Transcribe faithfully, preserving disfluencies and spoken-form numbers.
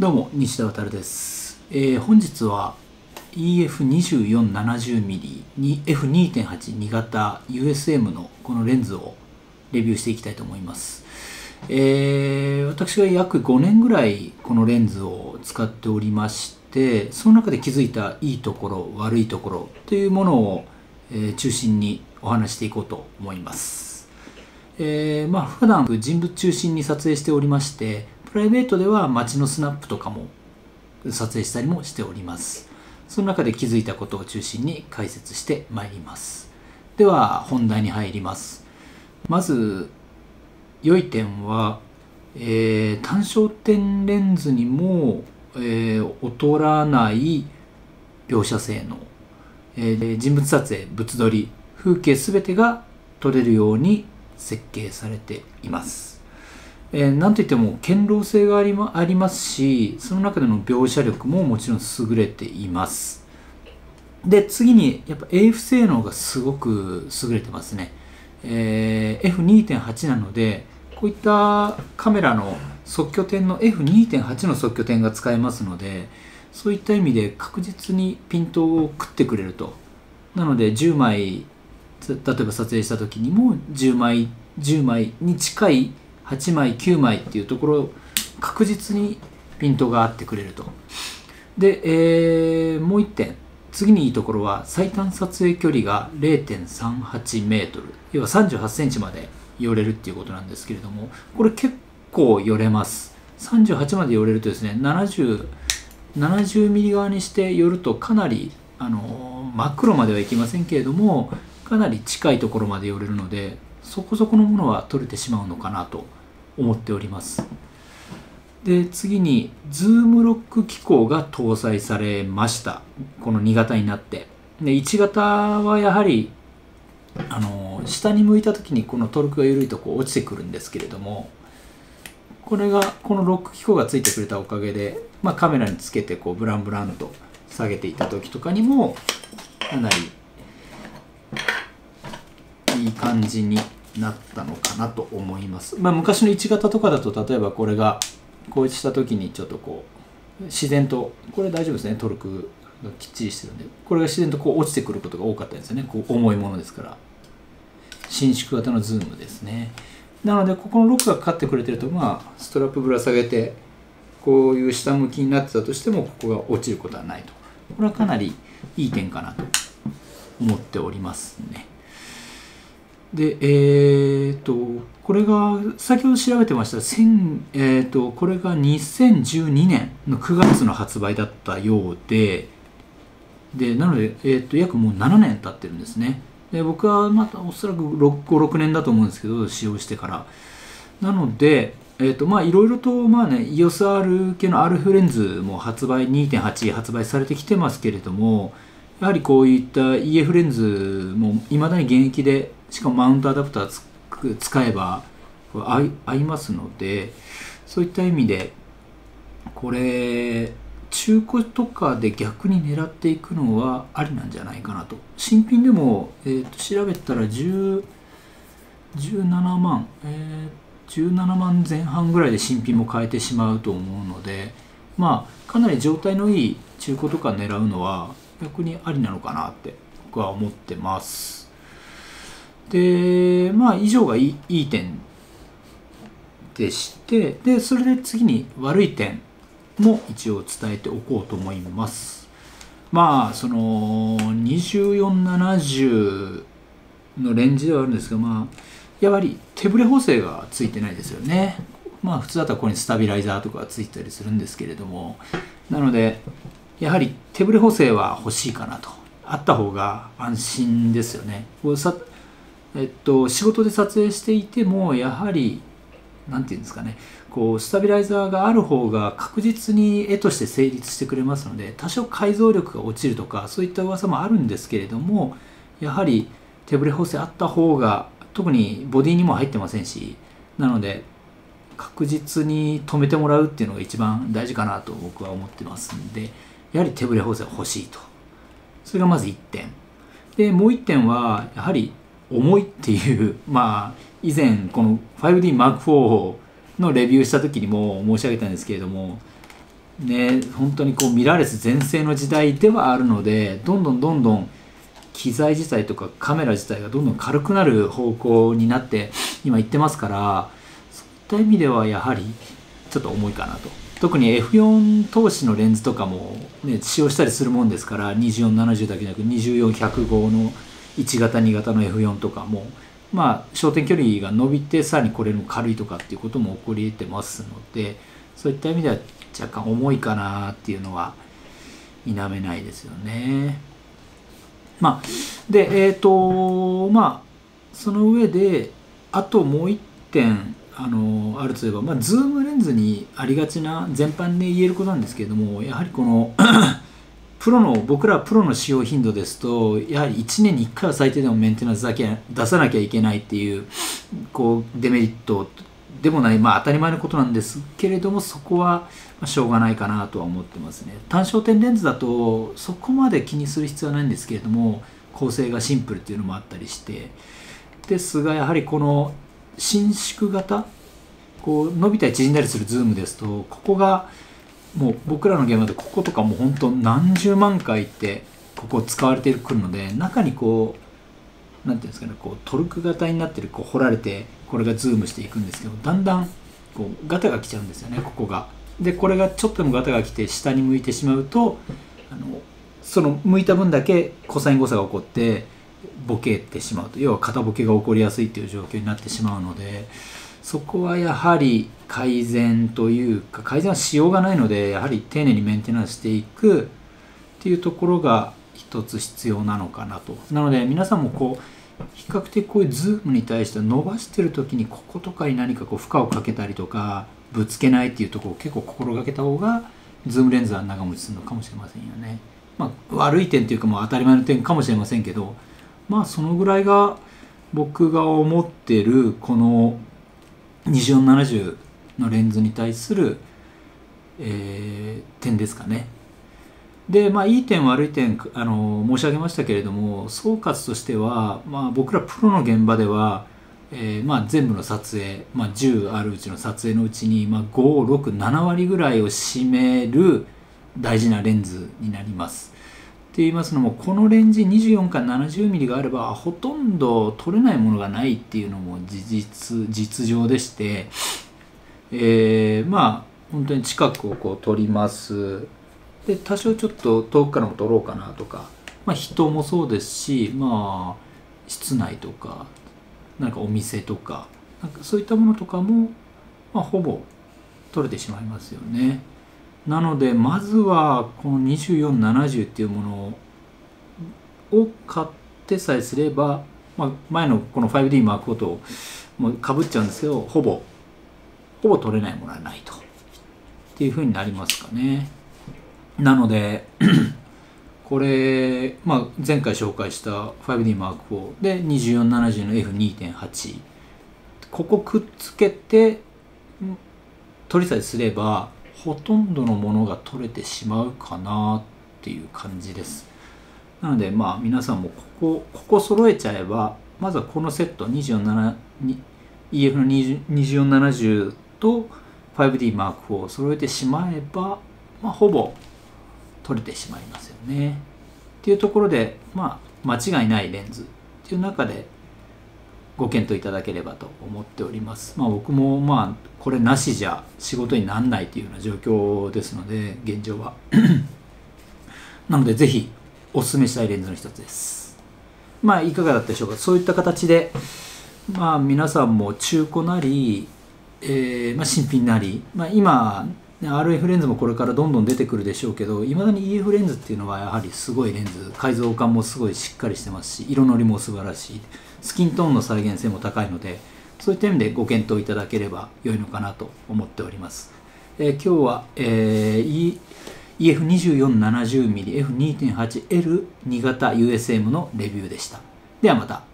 どうも西田渉です、えー、本日は イーエフにじゅうよんななじゅうミリ に エフにてんはち に型 ユーエスエム のこのレンズをレビューしていきたいと思います。えー、私が約ごねんぐらいこのレンズを使っておりまして、その中で気づいたいいところ悪いところというものを、えー、中心にお話していこうと思います。えー、まあ普段人物中心に撮影しておりまして、プライベートでは街のスナップとかも撮影したりもしております。その中で気づいたことを中心に解説してまいります。では本題に入ります。まず良い点は、えー、単焦点レンズにも、えー、劣らない描写性能、えー、人物撮影、物撮り、風景すべてが撮れるように設計されています。えー、なんといっても堅牢性がありま、ありますし、その中での描写力ももちろん優れています。で、次にやっぱ エーエフ 性能がすごく優れてますね。えー、エフにてんはち なので、こういったカメラの即興点の エフにてんはち の即興点が使えますので、そういった意味で確実にピントを食ってくれると。なのでじゅうまい、例えば撮影した時にもじゅうまい、じゅうまいに近いはちまい、きゅうまいっていうところ確実にピントが合ってくれると。で、えー、もういってん、次にいいところは最短撮影距離が れいてんさんはちメートル、要はさんじゅうはちセンチまで寄れるっていうことなんですけれども、これ結構寄れます。さんじゅうはちまで寄れるとですね、ななじゅう、ななじゅうミリ側にして寄るとかなり、あのー、真っ黒まではいきませんけれども、かなり近いところまで寄れるので、そこそこのものは撮れてしまうのかなと思っております。で、次にズームロック機構が搭載されました。このに型になって。で、いち型はやはりあの下に向いた時にこのトルクが緩いとこう落ちてくるんですけれども、これがこのロック機構がついてくれたおかげで、まあ、カメラにつけてこうブランブランと下げていった時とかにもかなりいい感じになったのかなと思います。まあ、昔のいち型とかだと、例えばこれがこうした時にちょっとこう自然と、これ大丈夫ですね、トルクがきっちりしてるんで、これが自然とこう落ちてくることが多かったですよね。こう重いものですから。伸縮型のズームですね。なのでここのロックがかかってくれてると、まあストラップぶら下げてこういう下向きになってたとしても、ここが落ちることはないと。これはかなりいい点かなと思っておりますね。で、えーと、これが、先ほど調べてましたら、えーと、これがにせんじゅうにねんのくがつの発売だったようで、で、なので、えーと、約もうななねん経ってるんですね。で、僕はまたおそらくご、ろくねんだと思うんですけど、使用してから。なので、えーと、まあ、いろいろと、まあね、イーオーエスアール 系の アールエフ レンズも発売、にてんはち 発売されてきてますけれども、やはりこういった イーエフ レンズもいまだに現役で、しかもマウントアダプター使えば合い、合いますので、そういった意味でこれ中古とかで逆に狙っていくのはありなんじゃないかなと。新品でも、えー、と調べたらじゅう、じゅうななまん、えー、じゅうななまんぜん半ぐらいで新品も買えてしまうと思うので、まあかなり状態のいい中古とか狙うのは逆にありなのかなって僕は思ってます。で、まあ以上がいい、いい点でして、でそれで次に悪い点も一応伝えておこうと思います。まあそのにじゅうよんななじゅうのレンジではあるんですが、まあやはり手ブレ補正がついてないですよね。まあ普通だったらここにスタビライザーとかがついてたりするんですけれども、なのでやはり手ブレ補正は欲しいかなと。あった方が安心ですよね。こうさえっと、仕事で撮影していてもやはり何て言うんですかね、こうスタビライザーがある方が確実に絵として成立してくれますので、多少解像力が落ちるとかそういった噂もあるんですけれども、やはり手ブレ補正あった方が、特にボディにも入ってませんし、なので確実に止めてもらうっていうのが一番大事かなと僕は思ってますんで、やはり手ブレ補正欲しいと。それがまずいってんで、もういってんはやはり重いっていう、まあ以前この ファイブディーマークフォー のレビューした時にも申し上げたんですけれども、 ね、本当にこうミラーレス全盛の時代ではあるので、どんどんどんどん機材自体とかカメラ自体がどんどん軽くなる方向になって今いってますから、そういった意味ではやはりちょっと重いかなと。特に エフよん 投資のレンズとかも、ね、使用したりするもんですから、にじゅうよんななじゅうだけじゃなくにじゅうよんひゃくごのいち型に型の エフよん とかも、まあ焦点距離が伸びてさらにこれも軽いとかっていうことも起こり得てますので、そういった意味では若干重いかなっていうのは否めないですよね。まあでえっ、ー、とまあその上であともう一点あのあるといえば、まあ、ズームレンズにありがちな全般で言えることなんですけれども、やはりこのプロの僕らプロの使用頻度ですと、やはりいちねんにいっかいは最低でもメンテナンスだけ出さなきゃいけないっていう、こうデメリットでもない、まあ当たり前のことなんですけれども、そこはしょうがないかなとは思ってますね。単焦点レンズだとそこまで気にする必要はないんですけれども、構成がシンプルっていうのもあったりしてですが、やはりこの伸縮型、こう伸びたり縮んだりするズームですと、ここがもう僕らの現場でこことかもう本当何十万回ってここ使われてくるので、中にこうなんていうんですかね、こうトルク型になってるこう掘られて、これがズームしていくんですけど、だんだんこうガタが来ちゃうんですよね、ここが。でこれがちょっとでもガタが来て下に向いてしまうと、あのその向いた分だけコサイン誤差が起こってボケてしまうと、要は片ボケが起こりやすいという状況になってしまうので、そこはやはり改善というか、改善はしようがないので、やはり丁寧にメンテナンスしていくっていうところが一つ必要なのかなと。なので皆さんもこう比較的こういうズームに対して伸ばしてる時にこことかに何かこう負荷をかけたりとかぶつけないっていうところを結構心がけた方がズームレンズは長持ちするのかもしれませんよね。まあ悪い点というか、まあ当たり前の点かもしれませんけど、まあそのぐらいが僕が思ってるこのにじゅうよんななじゅうのレンズに対する、えー、点ですかね。でまあいい点悪い点あの申し上げましたけれども、総括としては、まあ、僕らプロの現場では、えーまあ、全部の撮影、まあ、じゅうあるうちの撮影のうちに、まあ、ご、ろく、なな割ぐらいを占める大事なレンズになります。って言いますのも、このレンジにじゅうよんからななじゅうミリがあればほとんど撮れないものがないっていうのも事実実情でして、えー、まあ本当に近くをこう撮ります。で多少ちょっと遠くからも撮ろうかなとか、まあ、人もそうですし、まあ室内とかなんかお店とかなんかそういったものとかも、まあ、ほぼ撮れてしまいますよね。なのでまずはこのにじゅうよんななじゅうっていうものを買ってさえすれば、まあ、前のこの ファイブディー マークフォーともうかぶっちゃうんですけど、ほぼほぼ撮れないものはないとっていうふうになりますかね。なのでこれ、まあ、前回紹介した ファイブディー マークフォー でにじゅうよんななじゅうの エフにてんはち ここくっつけて撮りさえすればほとんどのものが撮れてしまうかなっていう感じです。なのでまあ皆さんもここここ揃えちゃえば、まずはこのセット にじゅうよんなな イーエフ のにじゅうよんななじゅうと ファイブディー マークフォー を揃えてしまえば、まあ、ほぼ撮れてしまいますよね。っていうところで、まあ、間違いないレンズっていう中でご検討いただければと思っております。まあ、僕もまあこれなしじゃ仕事にならないというような状況ですので、現状はなのでぜひお勧めしたいレンズの一つです。まあいかがだったでしょうか。そういった形でまあ皆さんも中古なり、えーまあ、新品なり、まあ、今アールエフ レンズもこれからどんどん出てくるでしょうけど、いまだに イーエフ レンズっていうのはやはりすごいレンズ、解像感もすごいしっかりしてますし、色のりも素晴らしい、スキントーンの再現性も高いので、そういった意味でご検討いただければ良いのかなと思っております。えー、今日は、えー、イーエフにじゅうよんななじゅうミリエフにてんはちエルに 型 ユーエスエム のレビューでした。ではまた。